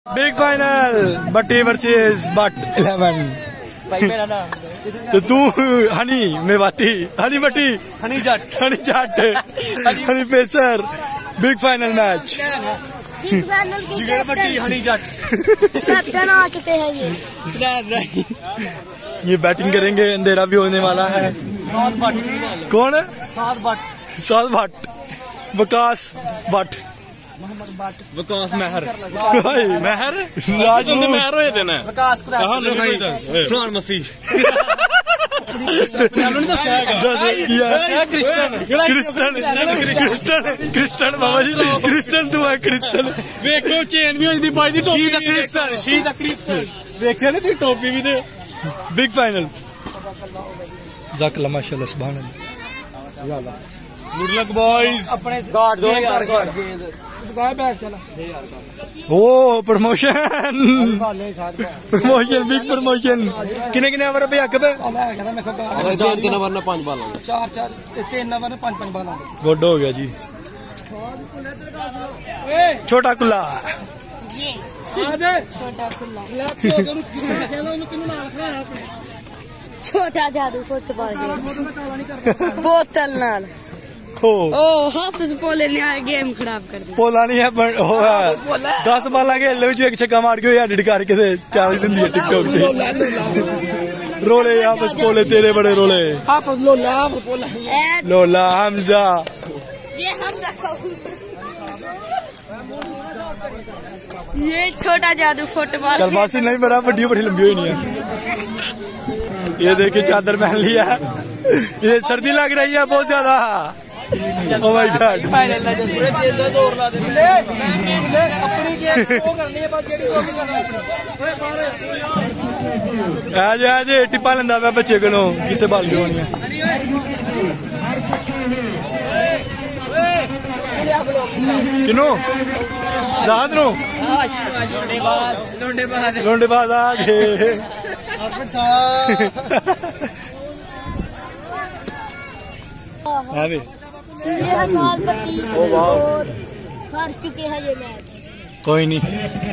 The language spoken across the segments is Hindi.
Big final Batti versus Butt 11। भाई मेरा नाम तो तू Honey Mewati, Honey Batti, Honey Jatt, Honey Honey pacer. Big final match, big final की जिगर बट्टी हनी जट कैप्टन आ चुके हैं ये। स्नैप नहीं, ये बैटिंग करेंगे। अंधेरा भी होने वाला है। सात बट कौन? सात सात बट भट्ट, विकास भट्ट, विकास महर, भाई महर, राजपूत महर होए थे ना विकास फरहान मसीह, क्रिस्टन बाबा जी, क्रिस्टन तू है क्रिस्टन। वेखो चेन भी होती पाई दी टोपी वेखे नी टोपी भी दे। बिग फाइनल जाकला माशाल्लाह सुभान अल्लाह। Good luck boys. अपने गार्ड दो यार, गार्ड ओ प्रमोशन, प्रमोशन, बिग प्रमोशन। किने किने ओवर पे हक पे चार तीन ओवर में 5 बाल, 4-4 3 ओवर में 5-5 बाल आ गए। गुड हो गया जी। छोटा कुल्ला, ये छोटा खुला, छोटा जादू फुटबॉल बोतल नाल। हो ओ हाफिज पोले ने गेम खराब कर दिया। पोला नहीं है, 10 बाल खेल एक छक्का मार के एडिट करके 4 दिन दिए टिकटॉक पे। रोले आपस पोले तेरे बड़े रोले। हाफिज लोला पोला लोला हमजा, ये हम ये छोटा जादू फुटबॉल। चल बासी नहीं बड़ा, वीडियो बड़ी लंबी हुई नहीं है। ये देखिए चादर पहन लिया, ये सर्दी लग रही है बहुत ज्यादा। Oh my God! आज टिप्पा लेंदा मैं बच्चे को कितने बाल की होनी है। किनू रात नो लोंडेबाज आ गए। ये साल पट्टी और हार चुके हैं ये मैच। कोई नहीं।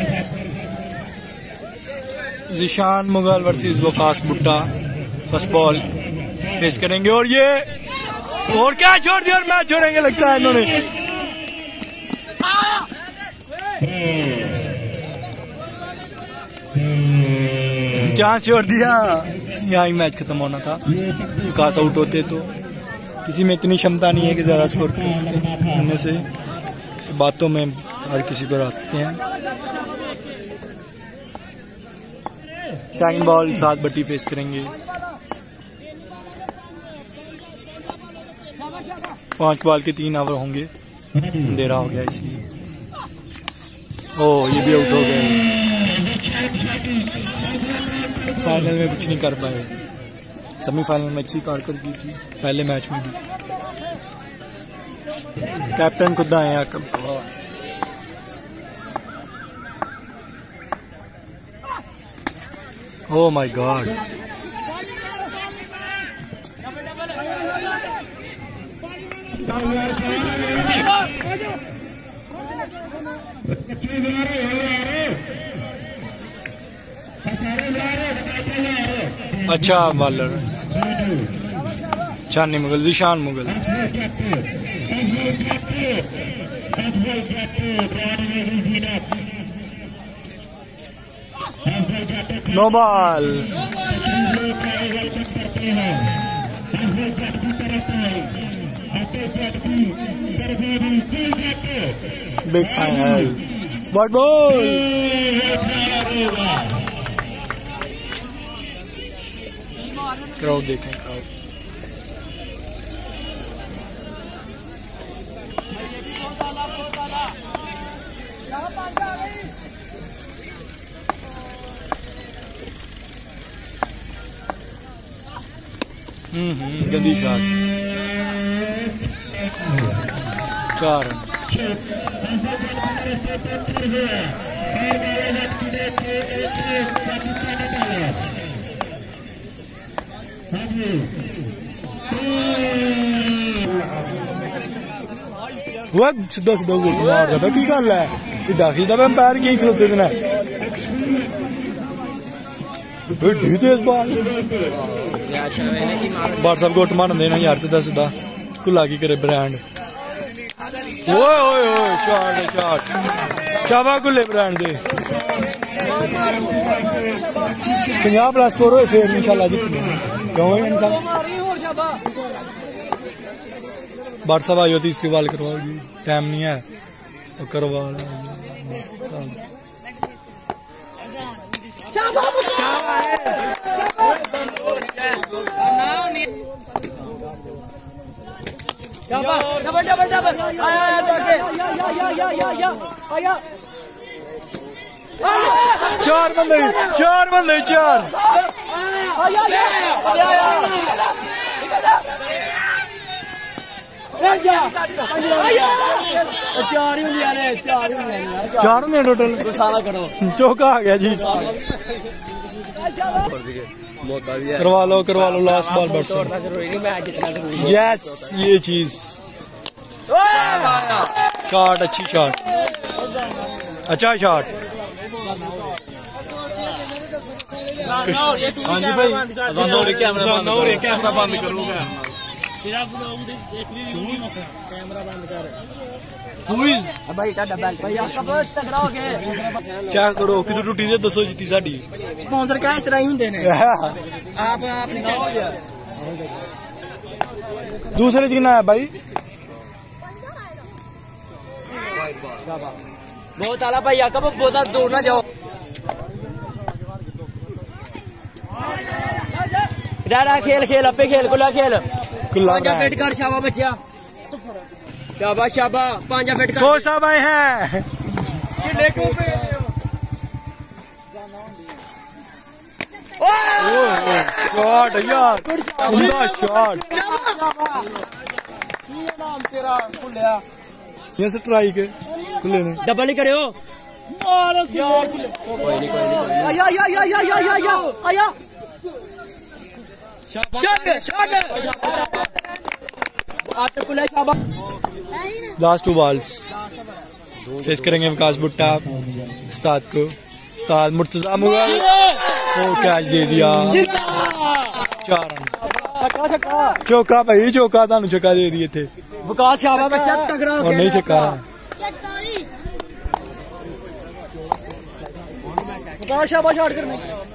जिशान मुगल वर्सेस वकास भुट्टा फर्स्ट बॉल फेस करेंगे। और ये और क्या छोड़ दिया, और मैच छोड़ेंगे लगता है इन्होंने। चांस छोड़ दिया, यहाँ ही मैच खत्म होना था। वकास आउट होते तो किसी में इतनी क्षमता नहीं है कि ज़्यादा स्कोर करने से बातों में हर किसी को हरा सकते हैं। सेकंड बॉल 7 बट्टी फेस करेंगे। 5 बॉल के 3 ओवर होंगे। अंधेरा हो गया इसलिए। ओह ये भी आउट हो गए। फाइनल में कुछ नहीं कर पाए। सेमीफाइनल में अच्छी कारकर्दगी थी, पहले मैच में भी। कैप्टन खुद आए हैं। ओह माय गॉड, अच्छा bowler Chandi Mughal, Zeeshan Mughal. No ball. Big final what ball. Crowd देखें, क्राउड। गंदी शॉट। 4 रन। वो सीधा सीधा गोल मार रहा था। की गल है डाकी दा मैं पैर की खलोते थे ना तेज बाल बाट साहब गोट मारन देना यार सीधा सीधा कुला की करे ब्रांड ओए ओए ओए शॉट शाबा कुले ब्रांड दे 50+ स्कोर होए फिर इंशाल्लाह जितने क्यों है इंसान बाट साहब आयो 30 के बाल करवाओगी टाइम नहीं है तो करवा चार बंदे चार होंगे टोटल चौका आ गया जी करवा लो लास्ट बॉल बट यस ये चीज शॉट अच्छी शॉट अच्छा शॉट हाँ जी भाई कैमरा बंद करूंगा कैमरा बंद कर क्या करो कि टुटी दे दसो जीती साडी स्पॉन्सर क्या इस तरह ही होंगे ने आप दूसरे जितना है भाई बहुत आला भाई आका बहुत दूर ना जाओ डाडा खेल अपे खेल कुला खेल पांजा फिट कर शाबा बच्चा शाबा पांजा फिट कर को सब आए हैं शॉट यार उमदा शॉट नाम तेरा खुलिया ये से ट्राई के खुले ने डबल ही करे हो कोई नहीं आया लास्ट 2 बॉल्स फेस करेंगे विकास भुट्टा उस्ताद को उस्ताद मुर्तजा मुगल वो कैच दे दिया 4 रन चौका भाई चौका थानू चौका दे दिए थे विकास शाबा बच्चा तगड़ा और नहीं चौका शाबा शॉट करने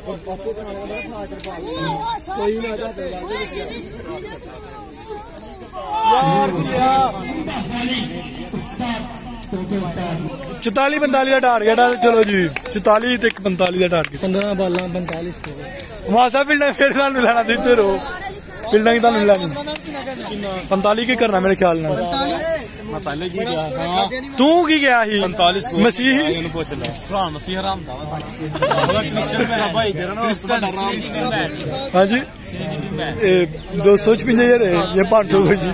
चौताली 45 का टारगेट है चलो जी 44 ते 45 का टारगेट 15 बाला 45 मासा फील्ड फिर मिलाना देते रहो फील्ड की मिलानी 45 की करना मेरे ख्याल में पहले की गया तू की गया ही 45 मसीही मसीह हराम था हाँ जी 256 ये 500 जी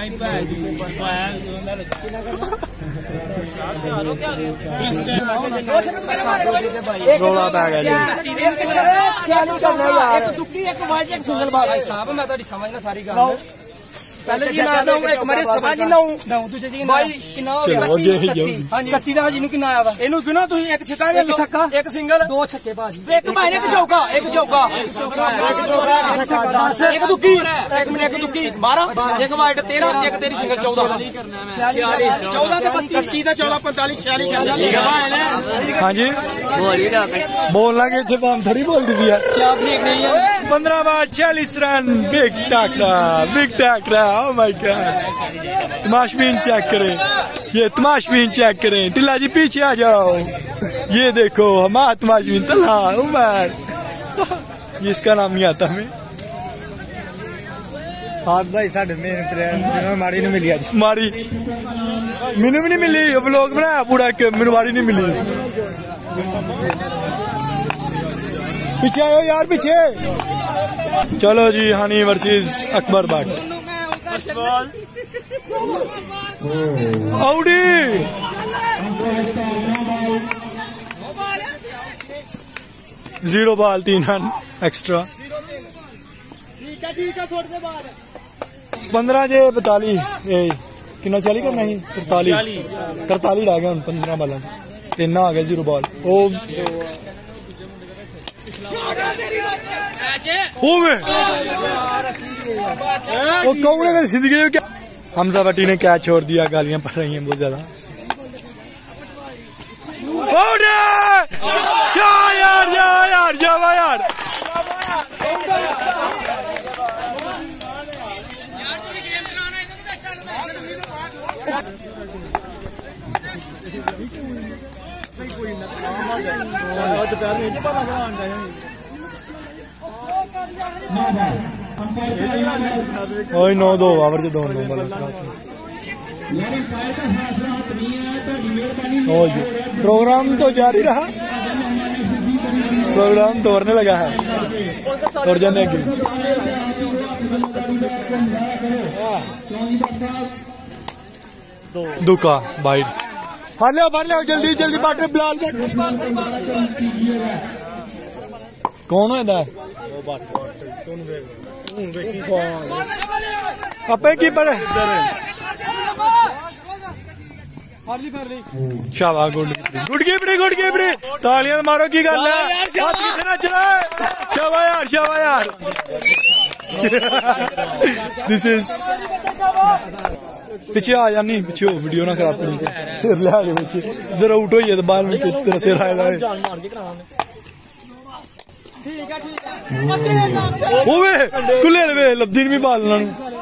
रोला पै गया जी पहले जी ना एक मिनट समझ ना दूसरे जी भाई कितना हो गया हां जी 31 ਦਾ ਜੀ ਨੂੰ ਕਿੰਨਾ ਆਇਆ ਵਾ ਇਹਨੂੰ ਕਿਉਂ ਤੁਸੀਂ ਇੱਕ ਛੱਕਾ ਜਾਂ ਇੱਕ ਸਿੰਗਲ 2 ਛੱਕੇ ਭਾਜੀ ਇੱਕ ਭਾਈ ਇੱਕ ਚੌਕਾ ਇੱਕ ਦੁੱਕੀ ਇੱਕ ਮਿੰਟ ਇੱਕ ਦੁੱਕੀ 12 ਇੱਕ ਵਾਈਟ 13 ਇੱਕ ਤੇਰੀ ਸਿੰਗਲ 14 14 ਤੇ 25 ਦਾ 14 45 46 हाँ जी बोलना कि इतने पाम थोड़ी बोल दी है 15 बार 40 रन बिग टैकरा ओह माय गॉड तमाशबीन चेक करें ये तमाशबीन चेक करें टिल्ला जी पीछे आ जाओ ये देखो हमारा तमाशबीन तला उमर इसका नाम नहीं आता हमें भाई साढ़े मेन प्लेयर माड़ी नहीं मिली माड़ी मैनू भी नहीं मिली व्लॉग बनाया पूरा मैनू माड़ी नहीं मिली पीछे आयो यार पीछे चलो जी हनी वर्सेस अकबर भट्ट आउडी जीरो बॉल 3 रन एक्स्ट्रा 15 जे 42 कितना 40 करना ही 43 रह गया 15 बालों 3 आ गया 0 बॉल वो कौन है जिंदगी में क्या? हमजा भट्टी ने कैच छोड़ दिया, गालियां पड़ रही हैं बहुत ज्यादा। यार जावा यार ओए 9-2 ओवर च 2 नंबर प्रोग्राम तो जारी रहा, प्रोग्राम तोड़ने लगा है, तोड़ जाने की दुका भाई मार लिया जल्दी जल्दी बाटर बिलाल कौन है अपे कीपर शाबाश गुड कीपरी तालियां मारो की गल है शाबाश यार दिस इज पीछे आ जानी पीछे वीडियो ना खराब करी सिर ले आ पीछे इधर आउट होइए तो बाहर तेरा सिर आएगा ओए कुले वे लब्दी नहीं बालना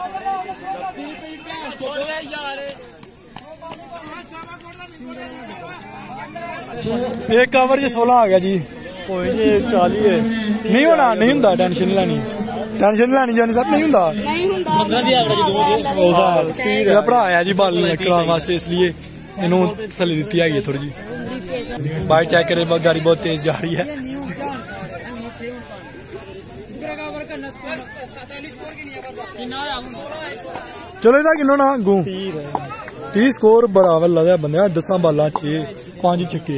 एक कवर 16 आ गया जी, कोई नहीं 40 है नहीं होना, नहीं होता टेंशन लैनी जानी सब नहीं होता भरा है जी बाल कराने वास्ते, इसलिए इनू तसल्ली दी है थोड़ी जी। बाइक चेक करे गाड़ी बहुत तेज जा रही है। चलो इधर किन्नो ना गू 30 स्कोर बराबर लगा बंदे 10 बाला 6-5 छक्के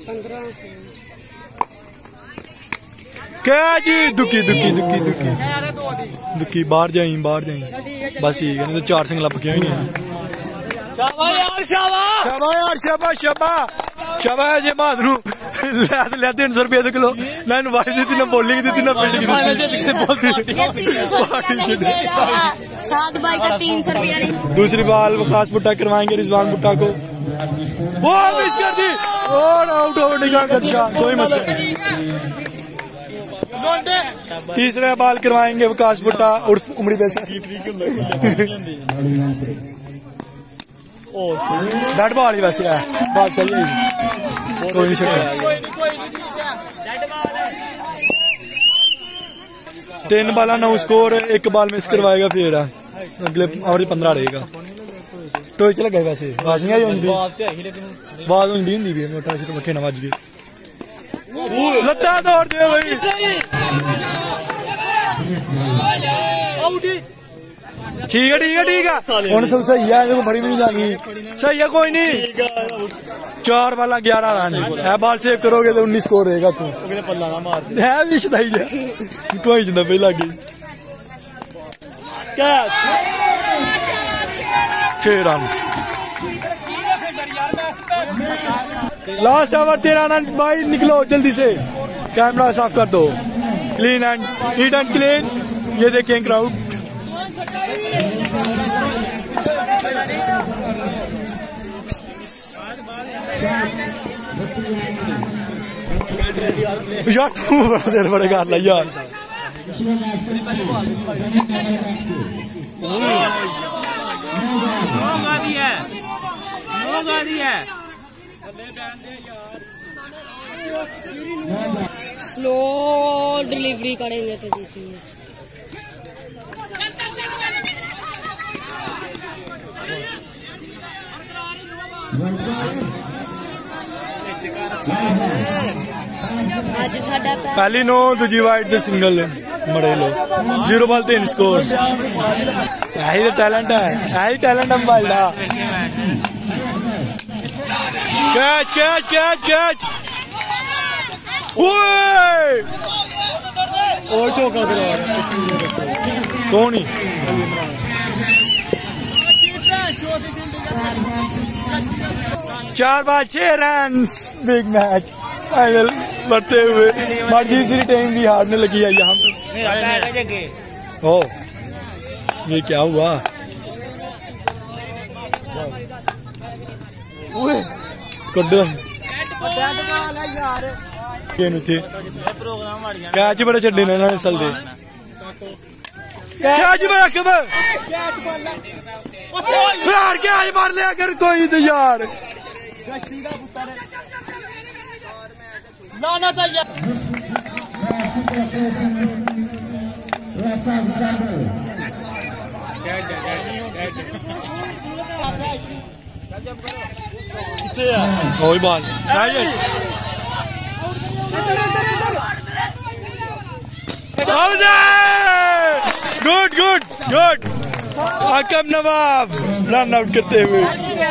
क्या जी दुखी बाहर जाई बस ठीक है, तो 4 सिंगला पक्कियां ही नहीं। शाबाश जे बहादुर ले 300 रुपये तो किलो ना वारी दी ना बॉलिंग दी ना फील्डिंग दी। दूसरी बॉल विकास भुट्टा करवाएंगे रिजवान भुट्टा को, वो मिस कर दी और आउट होने का खदशा, कोई मसला नहीं। तीसरा बॉल करवाएंगे विकास भुट्टा उर्फ उमड़ी बेसा, बैट बॉल ही वैसे है बात करिए, कोई नहीं शक्का। 3 बाला 9 स्कोर, 1 बाल मिस करवाएगा, फिर अगले और 15 रहेगा। टोई च लगा वैसे आवाज नहीं आई होंगी, आवाज होंगी भी मोटा तो मक्खे ना वज गए लत्ता दौड़ दे भाई। ठीक है हुन सब सही है, बड़ी भी नहीं जानी सही है, कोई नहीं 4 बाला 11 रन है, बॉल सेव करोगे तो 19 स्कोर रहेगा। तू है भी शदाई जा कोई जिंदा पे लगी 6 रन लास्ट ओवर 13 रन भाई, निकलो जल्दी से, कैमरा साफ कर दो, clean and neat and clean. ये देखें क्राउड, यार तू बड़ा देर बड़े कर ला यार, स्लो डिलीवरी करेंगे तो जीतेंगे। पहली 9 दूजी वाइड ते सिंगल मरे लो 0 बॉल 3 स्कोर। यही तो टैलेंट है मोबाइल का। कैच और चौका कौन ही 4 बार 6 रन, बिग मैच फाइनल बढ़ते हुए तीसरी टाइम भी हारने लगी है यहाँ पे। ओ ये क्या हुआ? कड्डो कैच बड़े छे ने सल दे कैच यार कैच मार लिया अगर कोई तो यार ना था यार कोई बाल गुड गुड गुड हाकिम नवाब रन आउट करते हुए।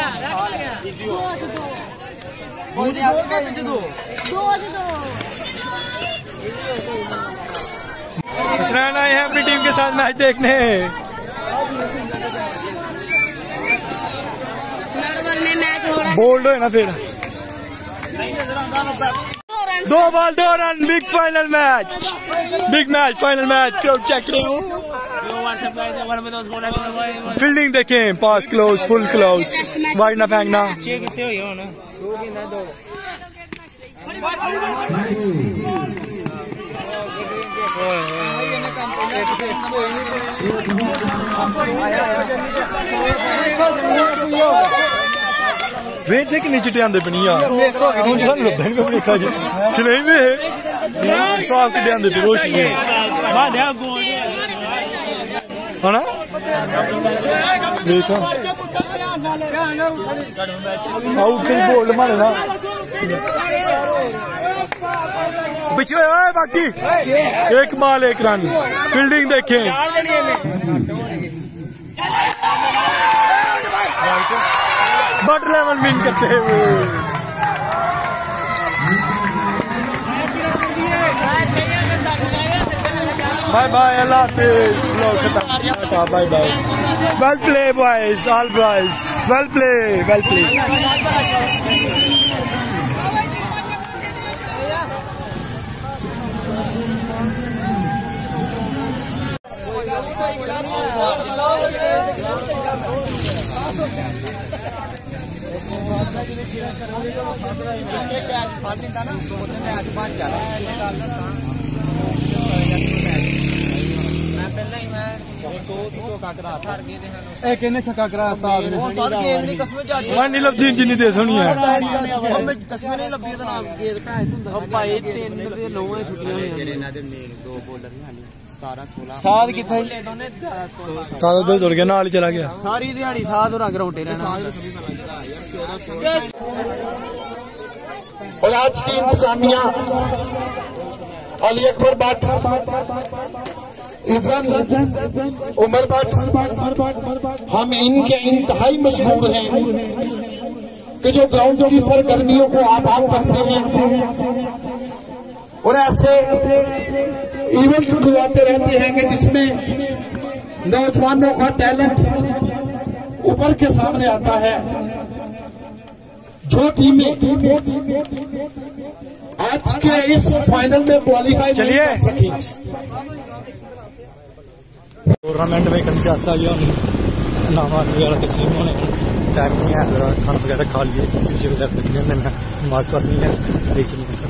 हुसैन आए हैं अपनी टीम के साथ मैच देखने। बोल्ड है ना फिर 2 ball 2 run big final match big match final match crowd check रहे हो। फील्डिंग देखें पास क्लोज फुल क्लोज वाइड ना फेंकना। वेट देख नीचे टियांदे पे नहीं यार नुकसान लब्धन को देखा जी खिलाई में है साहब के टियांदे पे रोशनी है ना देखा आउट पे बोल्ड मारे ना पीछे है बाकी 1 बॉल 1 रन। फील्डिंग देखें बट लेवल विन करते हुए। बाय बाय अल्लाह हाफिज खत्म bye bye. Well play boys all boys well play well play. छक्का करा नहीं लभदी जिन्नी दे सोनी है साथ किथे साथ दौड़ गया नाल ही चला गया सारी दिहाड़ी साथ और ग्राउंडे रहना। और आज की इंतजामिया अली अकबर भट्ट उमर भट्ट हम इनके इंतहाई मशहूर हैं कि जो ग्राउंड की सरगर्मियों को आबाद करते हैं और ऐसे इवेंट करवाते रहते हैं कि जिसमें नौजवानों का टैलेंट उभर के सामने आता है। जो टीमें आज के इस फाइनल में क्वालिफाई नहीं कर सकी टूर्नामेंट में कभी चासा नामा वगैरह तकसीम होने टाइम नहीं है खाना वगैरह खा लिए नमाज पढ़नी है।